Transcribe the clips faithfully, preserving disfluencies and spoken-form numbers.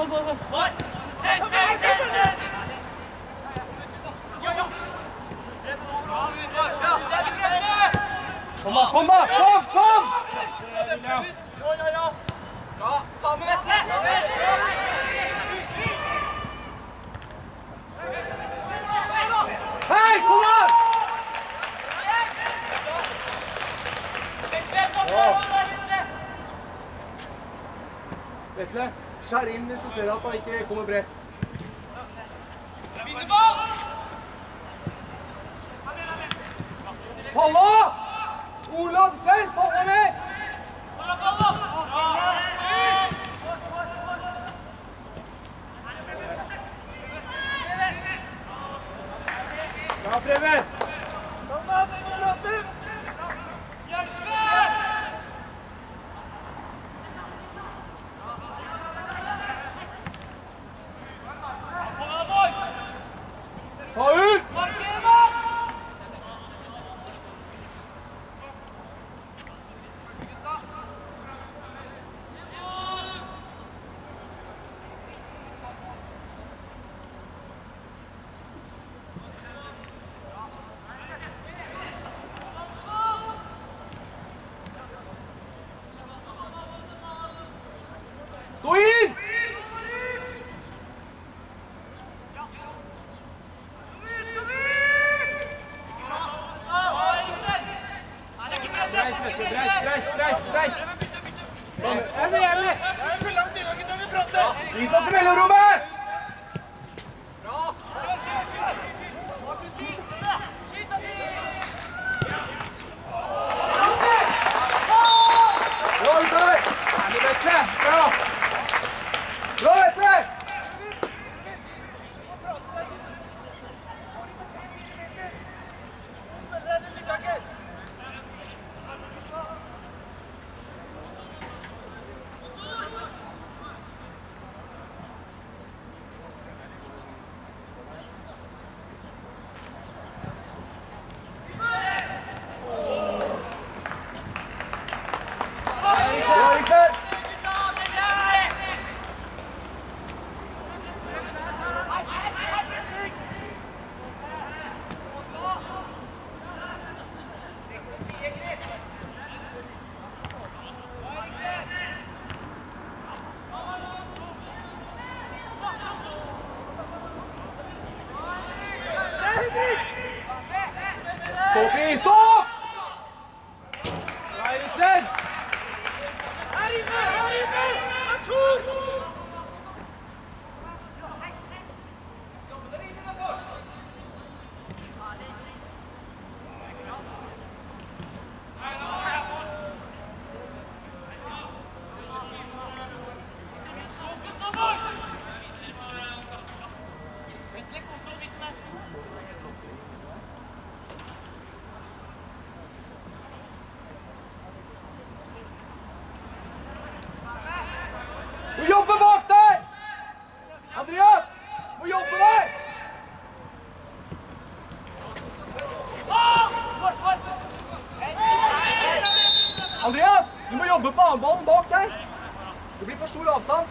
Kom da, kom da! Kom, kom! Bra, ta med Vetle! Hei, kom da! Vetle, skjær inn hvis du ser at han ikke kommer bredt. Palla! Olav selv, palla med! Bra, Preben! Ta ut! Stå inn! Vis oss i mellomrommet! Bra, Vetle! Bra! Bra, Vetle! Stopp i, stopp! Eriksen! Her inne, her inne! Er to! Må jobbe bak der! Andreas! Må jobbe der! Andreas! Du må jobbe på annenballen bak der! Det blir for stor avstand.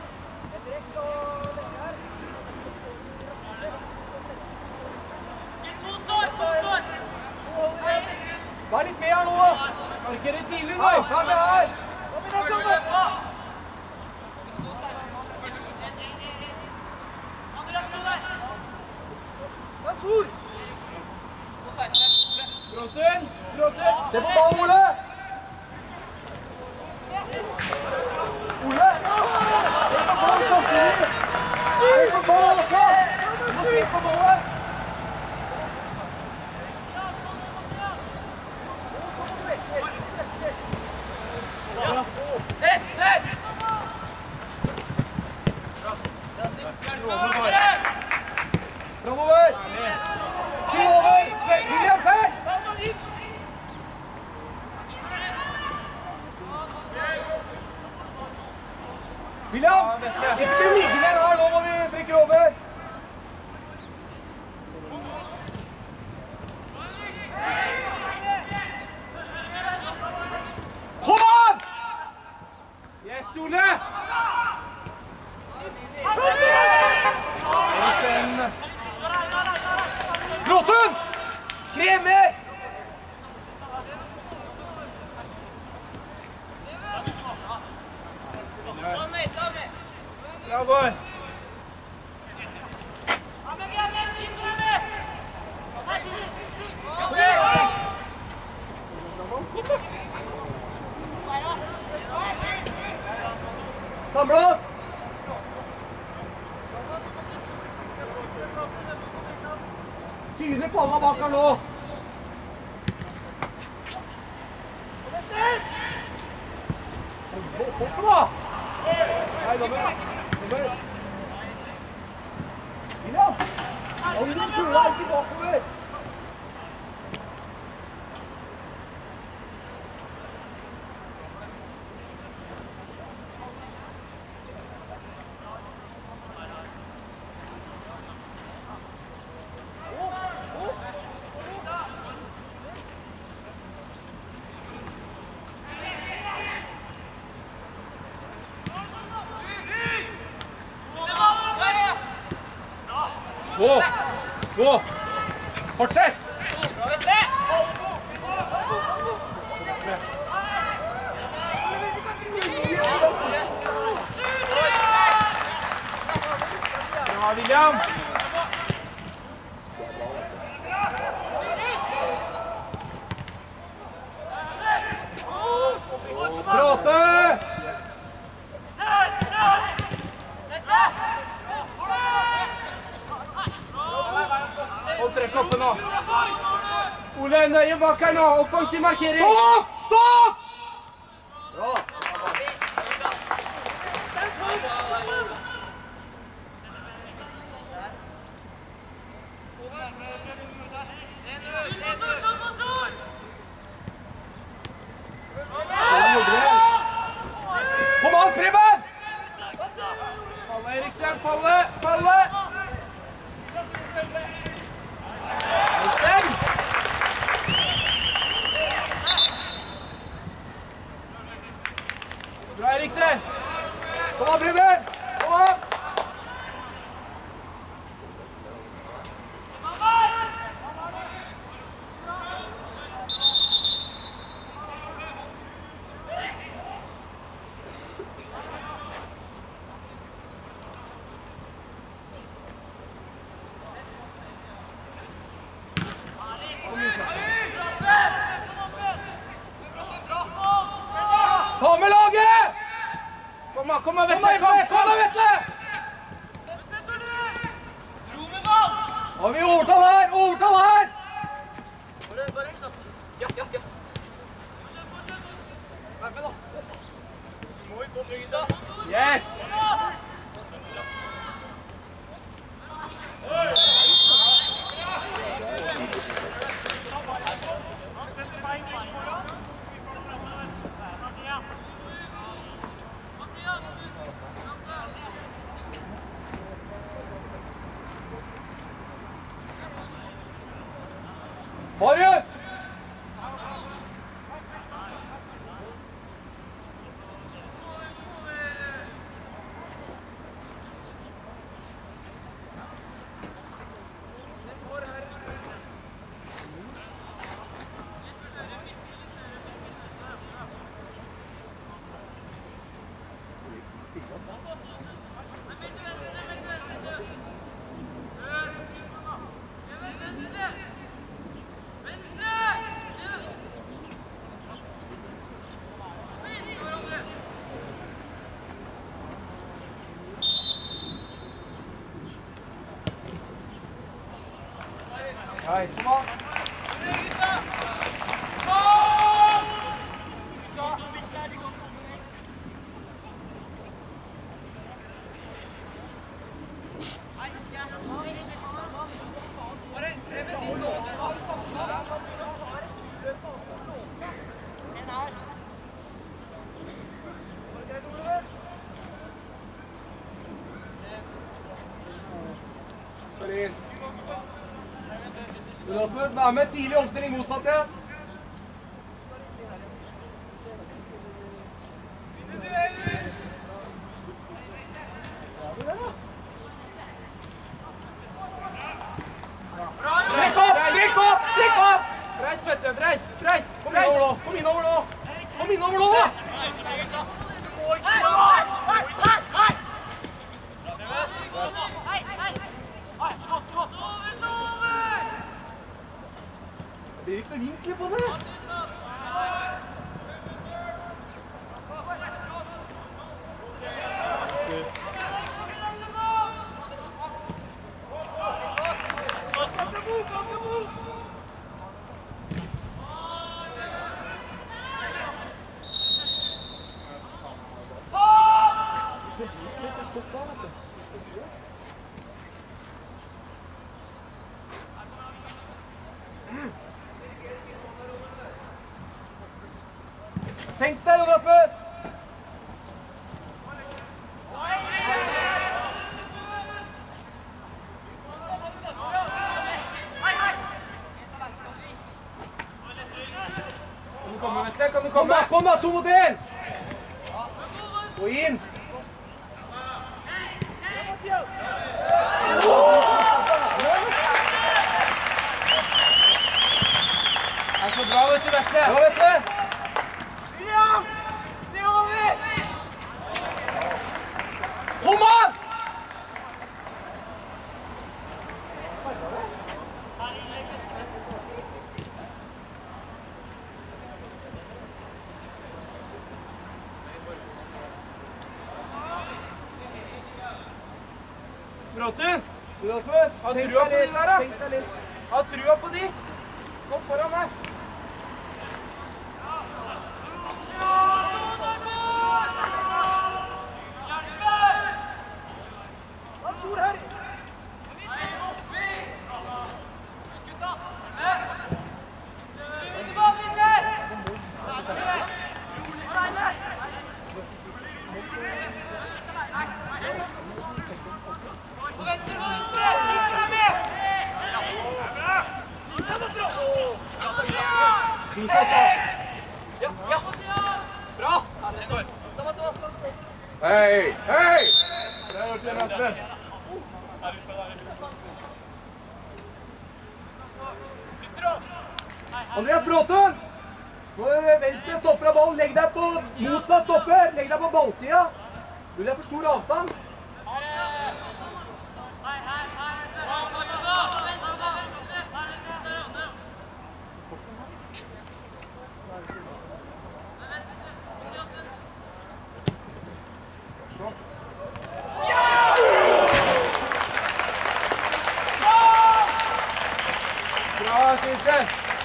Vær litt med her nå! Marker det tidlig nå! Vær med her! Bråten! Bråten! Se på ballen, Ole! Ole! Se på ballen, samtidig! Se på ballen også! Du må se på ballen! Sett! Sett! Framover! Skyld over! William, her! William! Ikke liggende her, nå må vi trykke over! mer, mer! Bra, Bård! Samle oss! Tydelig falla bak her nå! Hopp da! Nei, dommer! Dommer! William! Om du kula ikke bakover! Gå! Gå! Fortsett! Bra, William! Bråte! Hold trekk oppe nå. Ole, nøye bak her nå. Offensiv markering. Stopp! Stopp! Bra. Kom an, Preben! Falle, Eriksen. Falle, falle! Bra, Eriksen! Kom an, Preben! Kom an! Ta med laget! Kom an, kom an, Vetle! Kom, kom an, Vetle! Har vi overtall her? Overtall her! Ja, ja, ja. Vær med da. Må vi komme ryggen da. Yes! Marius! Nei, kom an! Rasmus, vær med tidlig omstilling motsatt igjen. Strekk opp, strekk opp, strekk opp! innover nå! Kom innover nå! Kom innover nå, da! Det blir ikke noe vinkler på det. Senk deg, Rasmus! Kan du komme, Vetle? Kan du komme? Kom da, kom da! To mot en! Gå inn! Det er så bra, vet du, Vetle! Bra, Vetle! Kom an! Bråten! Rasmus, ha trua på de der, da! Ha trua på de! Kom foran her! Ja, ja. Bra! Hei, hei! Det har gjort det, Rasmus. Andreas Bråten! Når venstre stopper av ballen, legg deg på motsatt stopper. Legg deg på ballsida. Du vil ha for stor avstand. Bra, Syse!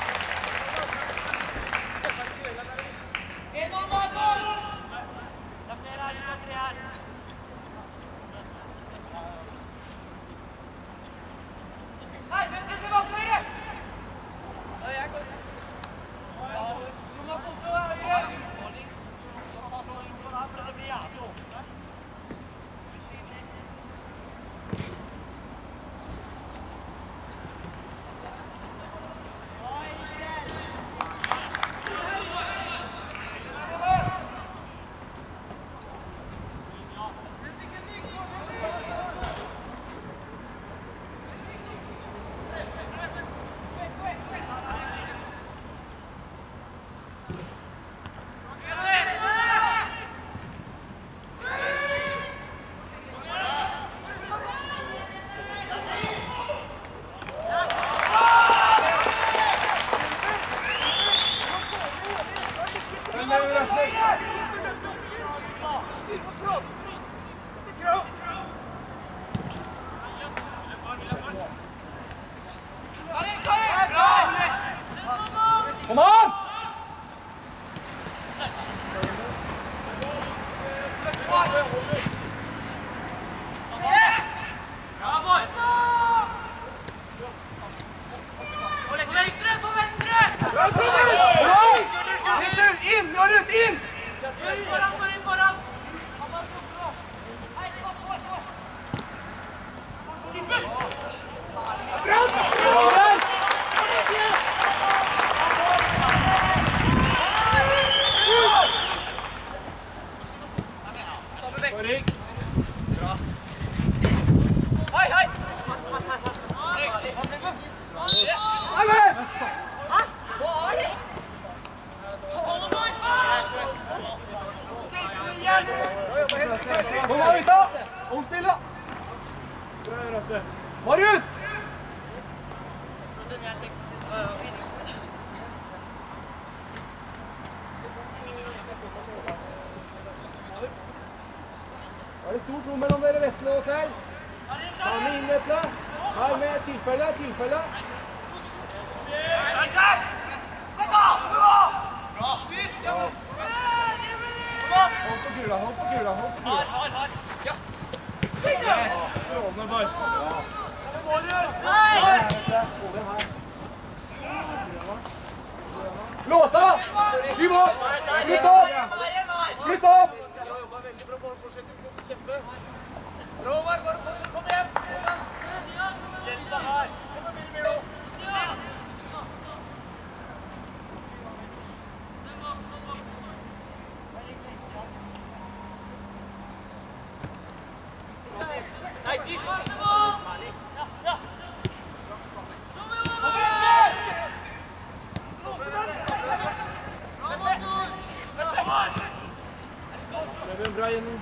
Kom an! Inn! Norrut, inn! Foran, foran, foran! Hei, hei! Hei, hei! Hva er det? ro mellom dere, Vetle og Seil. Ta med inn, Vetle. Her med tilfelle, tilfelle. Hold på kula, hold på kula, hold på kula. Har, har, har. Ja. Strålende, boys. Låsa! Skyv opp! Flytt opp! Flytt opp! Rovar, bare fortsett, kom igjen! Hjelp deg her! Kom igjen, Milo! Nei, sik! Ja, ja! Prøv bra gjennom.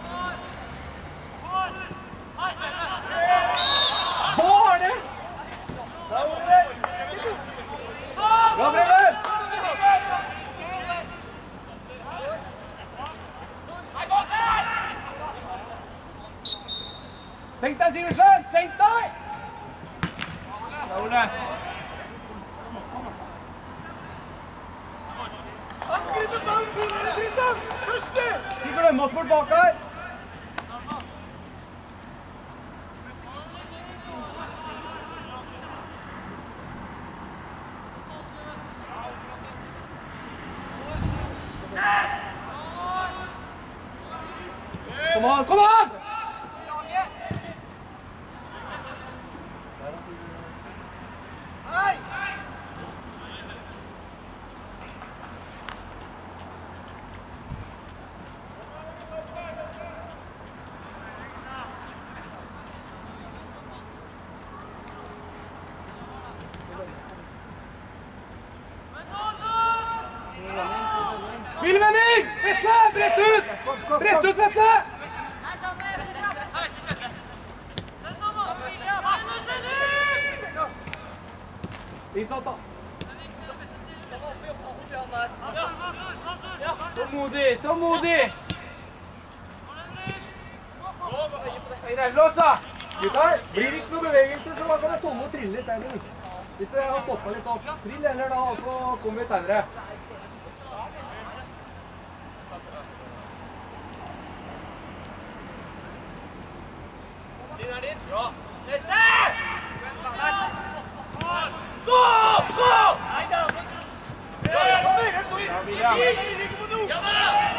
Hva er det? Bra, Preben! Senk deg, Sivertsen! Senk deg! Bra, Ole. Ikke glemme oss bort bak her! Kom an, kom an! Spillvending! Vetle! Brett ut! Brett ut, Vetle! Isat da. Tålmodig, tålmodig! Låsa! Guttar, blir det ikke noe bevegelse, så da kan jeg tomme og trille litt steinen. Hvis dere har stoppet litt opp, trill eller da, og så kommer vi senere. Din er din. Bra. Neste! Gå! Gå! Nei da! Kom her, jeg står i! Ja, da!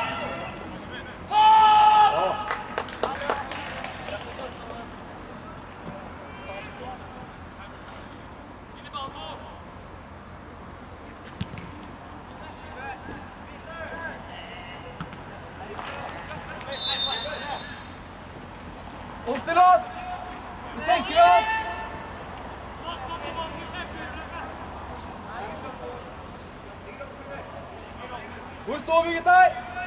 Omstill oss! Vi senker oss! Hvor står vi, gutter?